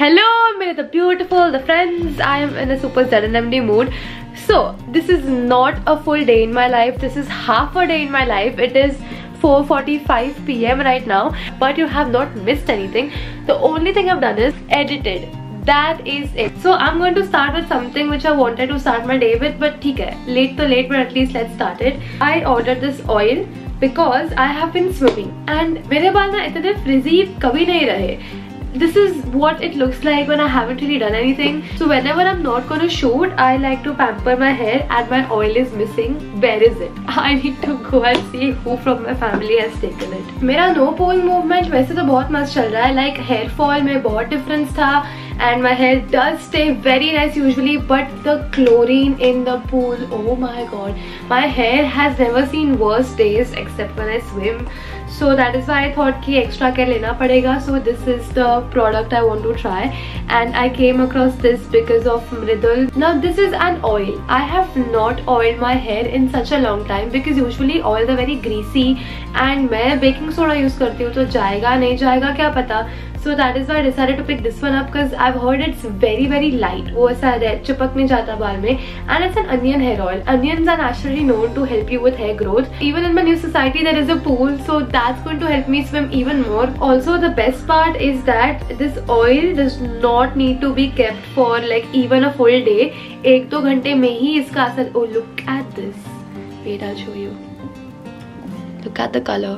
Hello, the beautiful, the friends. I am in a super ZNMD mood. So, this is not a full day in my life. This is half a day in my life. It is 4:45 PM right now, but you have not missed anything. The only thing I've done is edited. That is it. So I'm going to start with something which I wanted to start my day with, but ठीक है, late to late, but at least let's start it. I ordered this oil because I have been swimming and मेरे बाल ना इतने frizzy कभी नहीं रहे. This is what it looks like when I haven't really done anything. So whenever I'm not gonna shoot, I like to pamper my hair and my oil is missing. Where is it? I need to go and see who from my family has taken it. मेरा no pole movement वैसे तो बहुत मस्त चल रहा है. Like hair fall में बहुत difference था and my hair does stay very nice usually, but the chlorine in the pool, oh my god, my hair has never seen worse days except when I swim. So that is why I thought कि extra care लेना पड़ेगा. So this is the product I want to try and I came across this because of Mridul. Now this is an oil. I have not oiled my hair in such a long time because usually oils are very greasy and मैं baking soda use करती हूँ तो जाएगा नहीं जाएगा क्या पता. So that is why I decided to pick this one up because I've heard it's very light. वो ऐसा चिपक नहीं जाता बाल में and it's an onion hair oil. Onions are naturally known to help you with hair growth. Even in my new society there is a pool, so that's going to help me swim even more. Also the best part is that this oil does not need to be kept for like even a full day. 1-2 घंटे में ही इसका असर. Oh, look at this. Wait, I'll show you. Look at the color.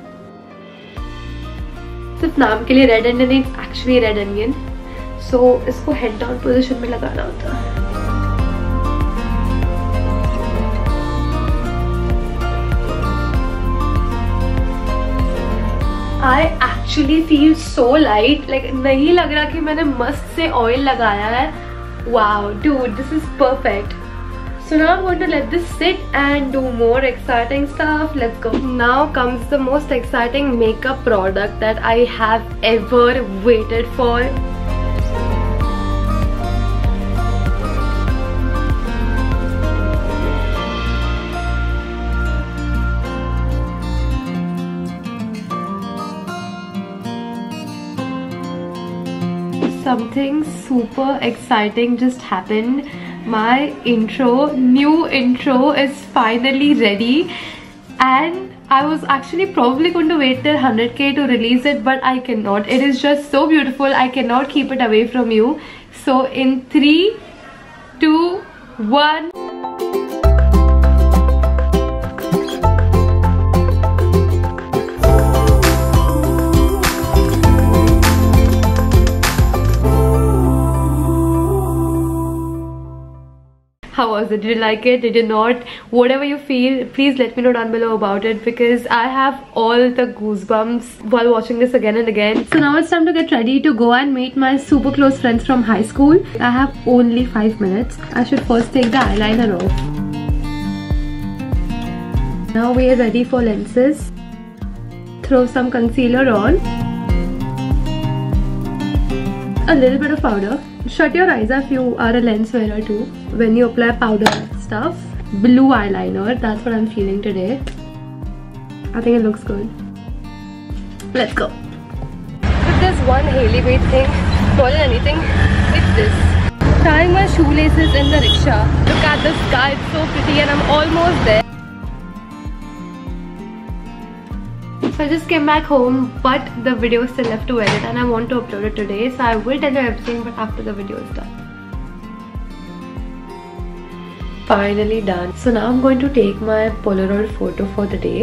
सिर्फ नाम के लिए red onion, it's actually red onion. So इसको head down position में लगाना होता है. I actually feel so light. Like नहीं लग रहा कि मैंने मस्त से ऑयल लगाया है. Wow, dude, this is perfect. So now I'm going to let this sit and do more exciting stuff. Let's go. Now comes the most exciting makeup product that I have ever waited for. Something super exciting just happened. My new intro is finally ready and I was actually probably going to wait till 100k to release it, but I cannot. It is just so beautiful. I cannot keep it away from you. So in 3, 2, 1. How was it? Did you like it? Did you not? Whatever you feel, please let me know down below about it because I have all the goosebumps while watching this again and again. So now it's time to get ready to go and meet my super close friends from high school. I have only 5 minutes. I should first take the eyeliner off. Now we are ready for lenses. Throw some concealer on. A little bit of powder. Shut your eyes if you are a lens wearer too. When you apply powder stuff. Blue eyeliner, that's what I'm feeling today. I think it looks good. Let's go. If there's one Hailey Bates thing more than anything, it's this. Tying my shoelaces in the rickshaw. Look at the sky, it's so pretty and I'm almost there. So I just came back home, but the video is still left to edit and I want to upload it today. So I will tell you everything, but after the video is done. Finally done. So now I'm going to take my Polaroid photo for the day.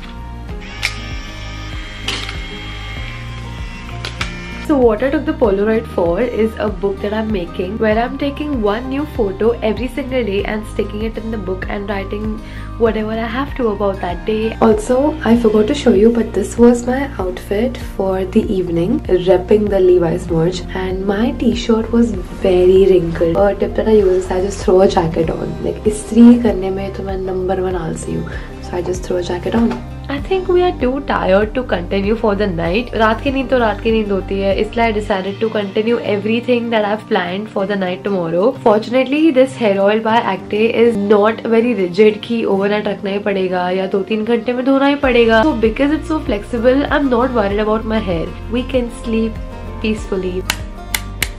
So what I took the Polaroid for is a book that I'm making where I'm taking one new photo every single day and sticking it in the book and writing whatever I have to about that day. Also, I forgot to show you, but this was my outfit for the evening, repping the Levi's merch, and my t-shirt was very wrinkled. A tip that I use is I just throw a jacket on. Like istri karne mein to main number 1 alsi hu. So I just throw a jacket on. I think we are too tired to continue for the night. रात की नींद तो रात की नींद होती है, इसलिए I decided to continue everything that I've planned for the night tomorrow. Fortunately, this hair oil by Acte is not very rigid कि overnight रखना ही पड़ेगा या 2-3 घंटे में धोना ही पड़ेगा. So because it's so flexible, I'm not worried about my hair. We can sleep peacefully.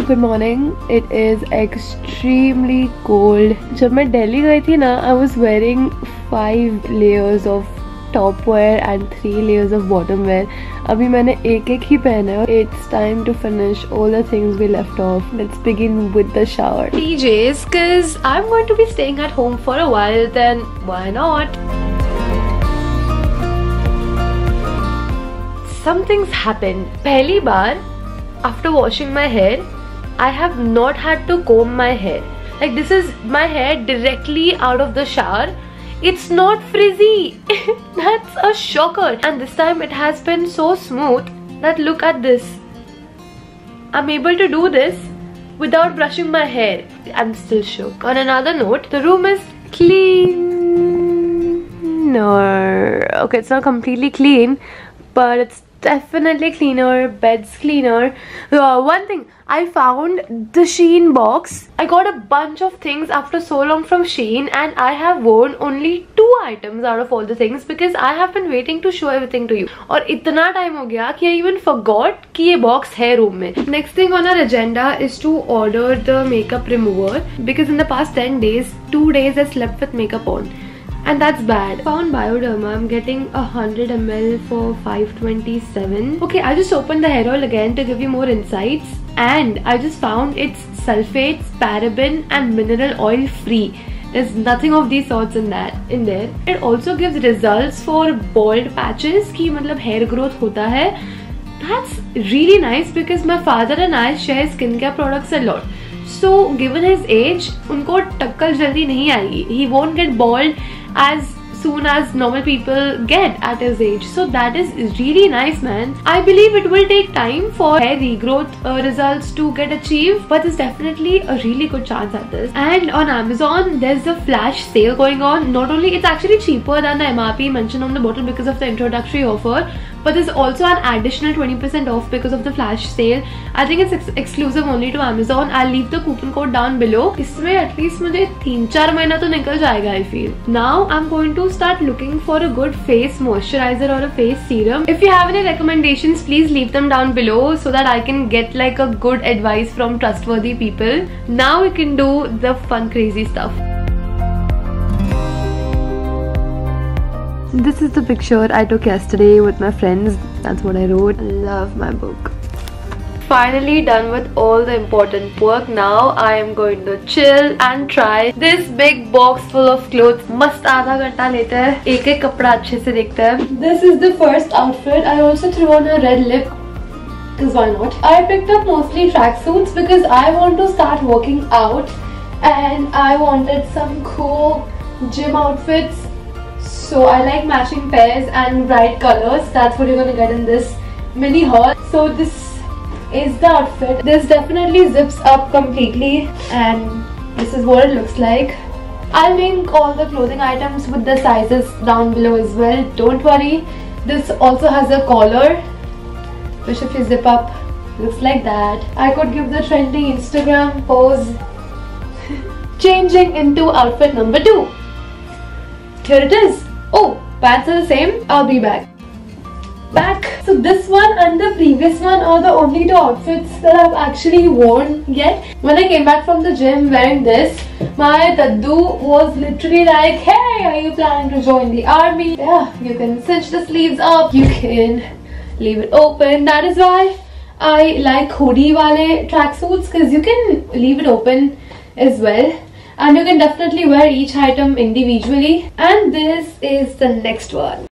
Good morning. It is extremely cold. जब मैं दिल्ली गई थी ना, I was wearing 5 layers of top wear and 3 layers of bottom wear. अभी मैंने एक ही पहना है. It's time to finish all the things we left off. Let's begin with the shower. PJs, cause I'm going to be staying at home for a while. Then why not? Something's happened. पहली बार after washing my hair, I have not had to comb my hair. Like, this is my hair directly out of the shower. It's not frizzy. That's a shocker. And this time it has been so smooth that look at this. I'm able to do this without brushing my hair. I'm still shook. On another note, the room is cleaner. Okay, it's not completely clean, but it's definitely cleaner. Bed's cleaner. One thing, I found the Shein box. I got a bunch of things after so long from Shein, and I have worn only 2 items out of all the things because I have been waiting to show everything to you. और इतना time हो गया कि I even forgot कि ये box है room में. Next thing on our agenda is to order the makeup remover because in the past 10 days, 2 days I slept with makeup on. And that's bad. Found Bioderma. I'm getting 100 ml for 527. Okay, I just opened the hair oil again to give you more insights. And I just found it's sulfates, paraben and mineral oil free. There's nothing of these sorts in there. It also gives results for bald patches कि मतलब hair growth होता है. That's really nice because my father and I share skincare products a lot. So given his age, उनको टक्कर जल्दी नहीं आएगी. He won't get bald as soon as normal people get at his age. So that is really nice, man. I believe it will take time for hair regrowth results to get achieved, but there's definitely a really good chance at this. And on Amazon, there's a flash sale going on. Not only it's actually cheaper than the MRP mentioned on the bottle because of the introductory offer, but there's also an additional 20% off because of the flash sale. I think it's exclusive only to Amazon. I'll leave the coupon code down below. इसमें at least मुझे 3-4 महीना तो निकल जाएगा, I feel. Now I'm going to start looking for a good face moisturizer or a face serum. If you have any recommendations, please leave them down below so that I can get like a good advice from trustworthy people. Now we can do the fun, crazy stuff. This is the picture I took yesterday with my friends. That's what I wrote. Love my book. Finally done with all the important work. Now I am going to chill and try this big box full of clothes. मस्त आधा घंटा लेता है, एक कपड़ा अच्छे से देखता है. This is the first outfit. I also threw on a red lip because why not? I picked up mostly tracksuits because I want to start working out and I wanted some cool gym outfits. So I like matching pairs and bright colors. That's what you're gonna get in this mini haul. So this is the outfit. This definitely zips up completely and this is what it looks like. I'll link all the clothing items with the sizes down below as well. Don't worry. This also has a collar which if you zip up looks like that. I could give the trendy Instagram pose. Changing into outfit number 2. Here it is. Oh, pants are the same. I'll be back. So this one and the previous one are the only 2 outfits that I've actually worn yet. When I came back from the gym wearing this, my daddu was literally like, hey, are you planning to join the army? Yeah, you can cinch the sleeves up, you can leave it open. That is why I like hoodie wale tracksuits because you can leave it open as well. And you can definitely wear each item individually. And this is the next one.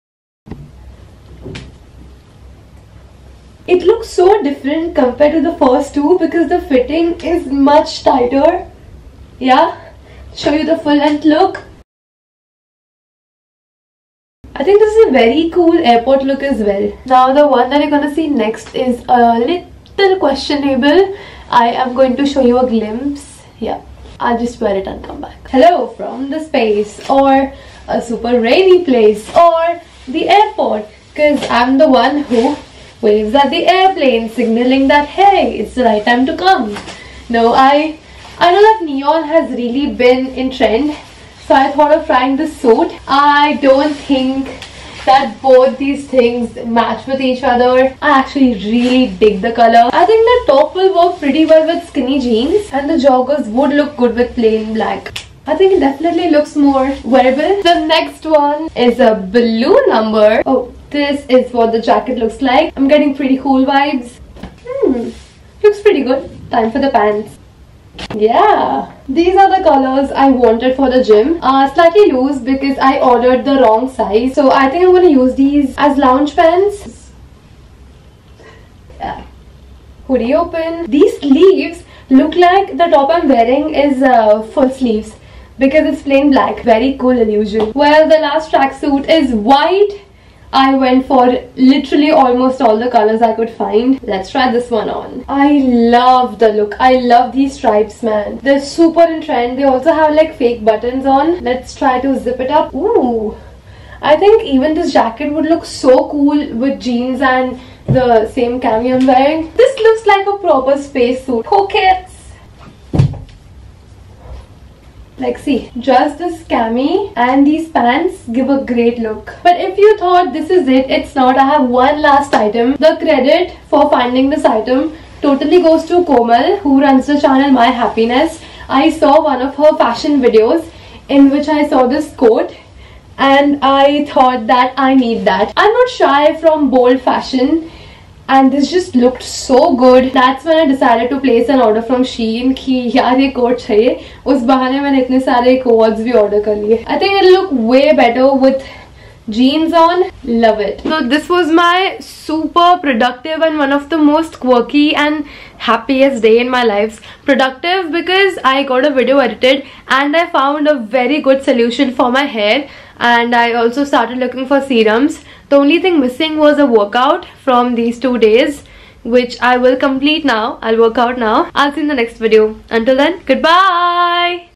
It looks so different compared to the first 2 because the fitting is much tighter. Yeah, show you the full length look. I think this is a very cool airport look as well. Now the one that you're gonna see next is a little questionable. I am going to show you a glimpse. Yeah, I'll just wear it and come back. Hello from the space or a super rainy place or the airport because I'm the one who waves at the airplane signaling that hey, it's the right time to come. No, I know that neon has really been in trend, so I thought of trying this suit. I don't think that both these things match with each other. I actually really dig the color. I think the top will work pretty well with skinny jeans, and the joggers would look good with plain black. I think it definitely looks more wearable. The next one is a blue number. Oh, this is what the jacket looks like. I'm getting pretty cool vibes. Looks pretty good. Time for the pants. Yeah, these are the colors I wanted for the gym. Slightly loose because I ordered the wrong size. So I think I'm going to use these as lounge pants. Yeah. Hoodie open. These sleeves look like the top I'm wearing is full sleeves because it's plain black. Very cool illusion. Well, the last tracksuit is white. I went for literally almost all the colors I could find. Let's try this one on. I love the look. I love these stripes, man. They're super in trend. They also have like fake buttons on. Let's try to zip it up. Ooh. I think even this jacket would look so cool with jeans and the same cami I'm wearing. This looks like a proper space suit. Pockets. Like, see, just this cami and these pants give a great look. But if you thought this is it, it's not. I have one last item. The credit for finding this item totally goes to Komal, who runs the channel My Happiness. I saw one of her fashion videos in which I saw this coat and I thought that I need that. I'm not shy from bold fashion, and this just looked so good. That's when I decided to place an order from Shein कि यार ये coat चाहिए. उस बहाने मैंने इतने सारे quotes भी order कर लिए. I think it'll look way better with jeans on. Love it. So this was my super productive and one of the most quirky and happiest day in my life. Productive because I got a video edited and I found a very good solution for my hair, and I also started looking for serums. The only thing missing was a workout from these 2 days, which I will complete now. I'll work out now. I'll see you in the next video. Until then, goodbye.